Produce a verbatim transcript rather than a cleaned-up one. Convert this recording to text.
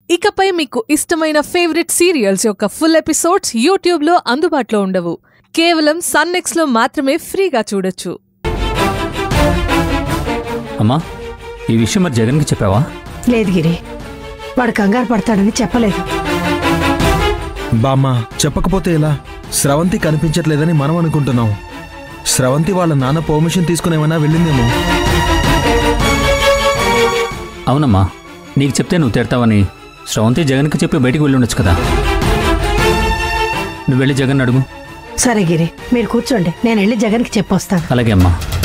ఇకపై మీకు ఇష్టమైన ఫేవరెట్ సీరియల్స్ యొక్క ఫుల్ ఎపిసోడ్స్ యూట్యూబ్ లో అందుబాటులో ఉండవు. కేవలం సన్ నెక్స్ట్ లో మాత్రమే ఫ్రీగా చూడొచ్చు. అమ్మా, ఈ విషయం మరి జగన్ కి చెప్పావా? లేదు గిరి, వాడు కంగారు పడతాడని చెప్పలేదు. బామ్మ, చెప్పకపోతే ఎలా? స్రవంతి కనిపించట్లేదని మనం అనుకుంటున్నాం. స్రవంతి వాళ్ళ నాన్న పర్మిషన్ తీసుకునేమన్నా వెళ్ళిందేమో. అవునమ్మా, నీకు చెప్తే నువ్వు తిడతావని స్రవంతి జగన్కి చెప్పి బయటికి వెళ్ళి ఉండొచ్చు కదా. నువ్వు వెళ్ళి జగన్ అడుగు. సరే గిరి, మీరు కూర్చోండి, నేను వెళ్ళి జగన్కి చెప్పొస్తాను. అలాగే అమ్మా.